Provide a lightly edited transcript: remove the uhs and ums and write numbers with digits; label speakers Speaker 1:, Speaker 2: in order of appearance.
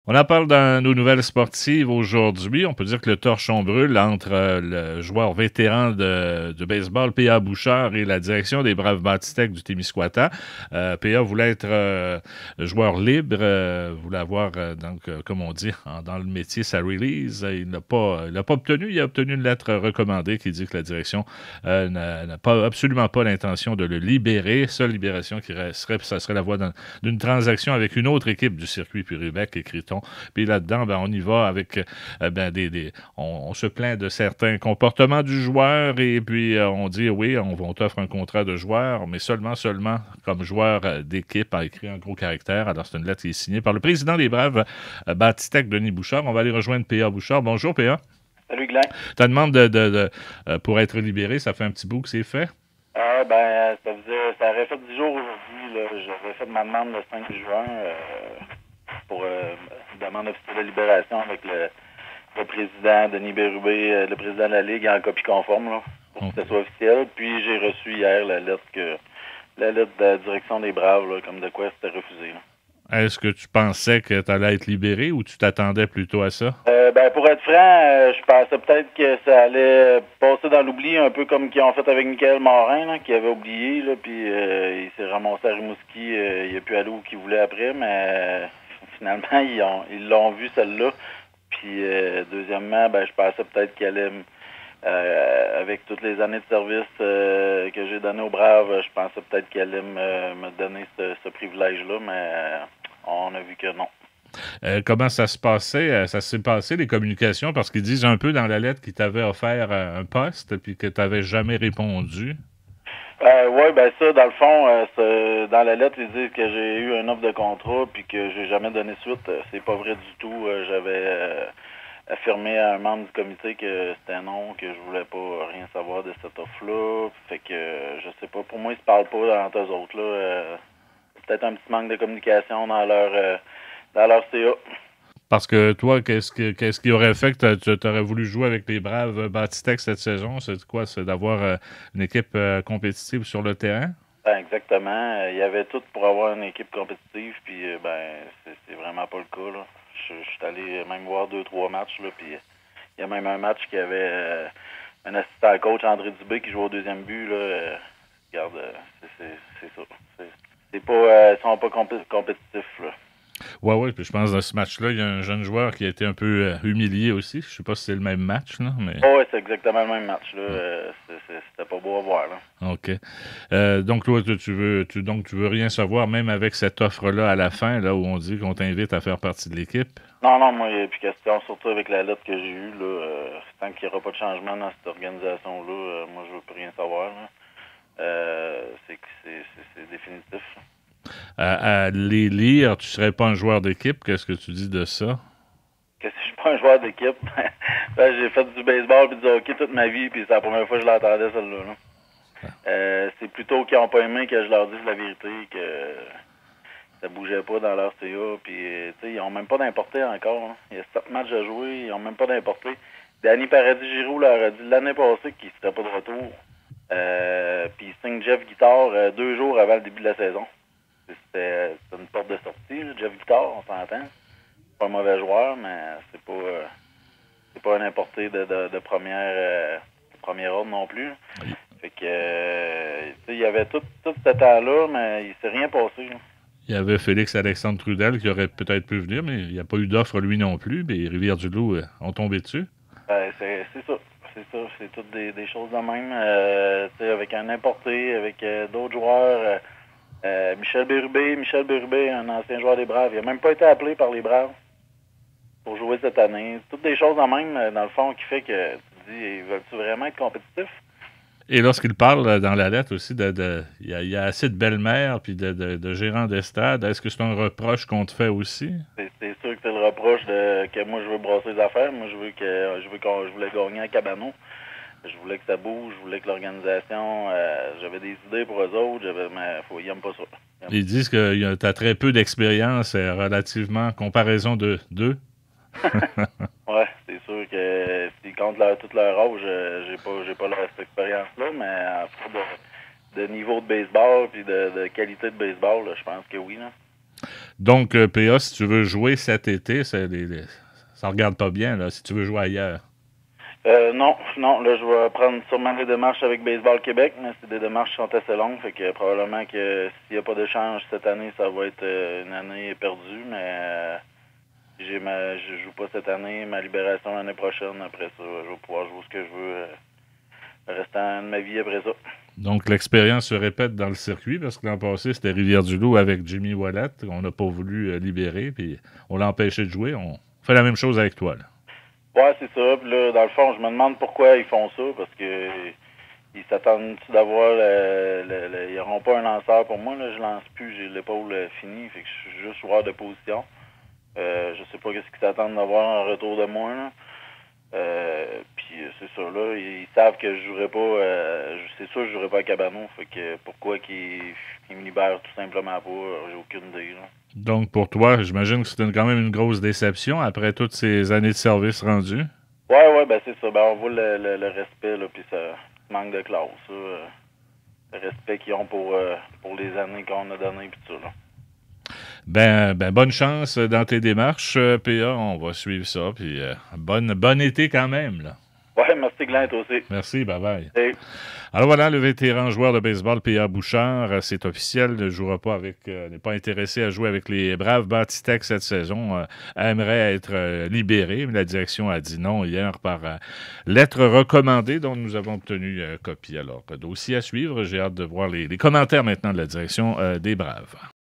Speaker 1: On en parle dans nos nouvelles sportives aujourd'hui. On peut dire que le torchon brûle entre le joueur vétéran de baseball, P.A. Bouchard, et la direction des Braves Bâtistec du Témiscouata. P.A. voulait être joueur libre, voulait avoir, comme on dit dans le métier, sa release. Il n'a pas obtenu. Il a obtenu une lettre recommandée qui dit que la direction n'a absolument pas l'intention de le libérer. Seule libération ça serait la voie d'une transaction avec une autre équipe du circuit Puribec, écrit-on. Puis là-dedans, on y va avec on se plaint de certains comportements du joueur et puis on dit oui, on t'offre un contrat de joueur, mais seulement comme joueur d'équipe, a écrit un gros caractère. Alors c'est une lettre qui est signée par le président des Braves, Bâtistec, Denis Bouchard. On va aller rejoindre P.A. Bouchard. Bonjour P.A.
Speaker 2: Salut Glenn.
Speaker 1: Ta demande pour être libéré, ça fait un petit bout que c'est fait?
Speaker 2: Ça aurait fait 10 jours aujourd'hui. J'avais fait ma demande le 5 juin pour une demande officielle de libération avec le président Denis Bérubé, le président de la Ligue, en copie conforme, là, pour que ce soit officiel. Puis j'ai reçu hier la lettre de la direction des Braves, là, comme de quoi c'était refusé. Là.
Speaker 1: Est-ce que tu pensais que tu allais être libéré ou tu t'attendais plutôt à ça?
Speaker 2: Pour être franc, je pensais peut-être que ça allait passer dans l'oubli, un peu comme qu'ils ont fait avec Michael Morin, là, qui avait oublié, là, puis il s'est ramassé à Rimouski, il a pu aller où qu'il voulait après, mais finalement, ils l'ont vu celle-là. Puis deuxièmement, je pensais peut-être qu'il allait, avec toutes les années de service que j'ai donné aux Braves, je pensais peut-être qu'il allait me donner ce privilège-là, mais on a vu que non.
Speaker 1: Comment ça se passait? Ça s'est passé, les communications, parce qu'ils disent un peu dans la lettre qu'ils t'avaient offert un poste puis que tu n'avais jamais répondu.
Speaker 2: Ça, dans le fond, dans la lettre, ils disent que j'ai eu un offre de contrat puis que j'ai jamais donné suite. C'est pas vrai du tout. J'avais affirmé à un membre du comité que c'était non, que je voulais pas rien savoir de cette offre-là. Fait que je sais pas. Pour moi, ils se parlent pas entre eux autres là. Peut-être un petit manque de communication dans leur CA.
Speaker 1: Parce que toi, qu'est-ce qui aurait fait que tu aurais voulu jouer avec les Braves Bâtistec cette saison? C'est quoi? C'est d'avoir une équipe compétitive sur le terrain?
Speaker 2: Exactement. Il y avait tout pour avoir une équipe compétitive, puis c'est vraiment pas le cas, là. Je suis allé même voir 2-3 matchs, là, puis il y a même un match qui avait un assistant coach, André Dubé, qui jouait au deuxième but, là. Regarde, c'est ça. C'est pas, ils sont pas compétitifs, là.
Speaker 1: Oui, puis je pense que dans ce match-là, il y a un jeune joueur qui a été un peu humilié aussi. Je sais pas si c'est le même match, là, mais...
Speaker 2: Oh, ouais, c'est exactement le même match, là. C'était pas beau à voir, là.
Speaker 1: OK. Donc, toi, tu veux rien savoir, même avec cette offre-là à la fin, là, où on dit qu'on t'invite à faire partie de l'équipe?
Speaker 2: Non, moi, il n'y a plus question, surtout avec la lettre que j'ai eue, là. Tant qu'il n'y aura pas de changement dans cette organisation-là, moi, je veux plus rien savoir, là. C'est définitif.
Speaker 1: À les lire, tu serais pas un joueur d'équipe. Qu'est-ce que tu dis de ça?
Speaker 2: Que si je suis pas un joueur d'équipe, j'ai fait du baseball et du hockey toute ma vie, puis c'est la première fois que je l'entendais, celle-là, là. C'est plutôt qu'ils n'ont pas aimé que je leur dise la vérité, que ça bougeait pas dans leur CA, puis ils n'ont même pas d'importé encore. Hein. Il y a 7 matchs à jouer, ils n'ont même pas d'importé. Danny Paradis-Giroux leur a dit l'année passée qu'il ne serait pas de retour. Puis il signe Jeff Guitard 2 jours avant le début de la saison. C'était une porte de sortie, là, Jeff Guitard, on s'entend. C'est pas un mauvais joueur, mais c'est pas un importé de premier ordre non plus. Fait que il y avait tout ce temps-là, mais il s'est rien passé. Là.
Speaker 1: Il y avait Félix-Alexandre Trudel qui aurait peut-être pu venir, mais il n'y a pas eu d'offre lui non plus. Mais Rivière-du-Loup ont tombé dessus.
Speaker 2: C'est ça. C'est toutes des choses de même. Avec un importé, avec d'autres joueurs. Michel Bérubé, un ancien joueur des Braves. Il n'a même pas été appelé par les Braves pour jouer cette année. Toutes des choses de même, dans le fond, qui fait que tu te dis, veulent-tu vraiment être compétitifs?
Speaker 1: Et lorsqu'il parle dans la lettre aussi, il y a assez de belles-mères puis de gérants d'estrade, est-ce que c'est un reproche qu'on te fait aussi?
Speaker 2: C'est sûr que c'est le reproche que moi, je veux brasser les affaires. Moi, je voulais gagner à Cabano. Je voulais que ça bouge, je voulais que l'organisation, j'avais des idées pour eux autres, mais ils n'aiment pas ça.
Speaker 1: Ils disent que tu as très peu d'expérience relativement, en comparaison de d'eux.
Speaker 2: Ouais, c'est sûr que s'ils comptent toute leur âge, j'ai pas cette expérience-là, mais à propos de niveau de baseball puis de qualité de baseball, là, je pense que oui. Là.
Speaker 1: Donc, PA, si tu veux jouer cet été, ça ne regarde pas bien, là, si tu veux jouer ailleurs.
Speaker 2: Non, là, je vais prendre sûrement des démarches avec Baseball Québec, mais c'est des démarches qui sont assez longues, fait que probablement que s'il n'y a pas d'échange cette année, ça va être une année perdue, mais je joue pas cette année, ma libération l'année prochaine, après ça, je vais pouvoir jouer ce que je veux le restant de ma vie après ça.
Speaker 1: Donc, l'expérience se répète dans le circuit, parce que l'an passé, c'était Rivière-du-Loup avec Jimmy Wallet, qu'on n'a pas voulu libérer, puis on l'a empêché de jouer. On fait la même chose avec toi, là.
Speaker 2: Ouais, c'est ça. Puis là, dans le fond, je me demande pourquoi ils font ça, parce que ils s'attendent-tu d'avoir ils n'auront pas un lanceur pour moi, là, je lance plus, j'ai l'épaule finie, fait que je suis juste joueur de position. Je sais pas qu'est-ce qu'ils s'attendent d'avoir en retour de moi, là. Puis c'est ça, là, ils savent que je jouerai pas, c'est sûr que je jouerai pas à Cabano, fait que pourquoi qu'ils me libèrent tout simplement pas, j'ai aucune idée, là.
Speaker 1: Donc, pour toi, j'imagine que c'était quand même une grosse déception après toutes ces années de service rendues.
Speaker 2: Ouais, ben c'est ça. Ben on voit le respect, là, puis ça manque de classe, ça. Le respect qu'ils ont pour les années qu'on a données, puis tout ça, là.
Speaker 1: Ben, bonne chance dans tes démarches, PA. On va suivre ça. Puis, bon été quand même, là.
Speaker 2: Ouais, merci Glenn, toi aussi.
Speaker 1: Merci, bye-bye.
Speaker 2: Hey.
Speaker 1: Alors voilà, le vétéran joueur de baseball, P.A. Bouchard, c'est officiel, ne jouera pas n'est pas intéressé à jouer avec les Braves Bâtitech cette saison, aimerait être libéré, mais la direction a dit non hier par lettre recommandée dont nous avons obtenu copie. Alors, dossier à suivre, j'ai hâte de voir les commentaires maintenant de la direction des Braves.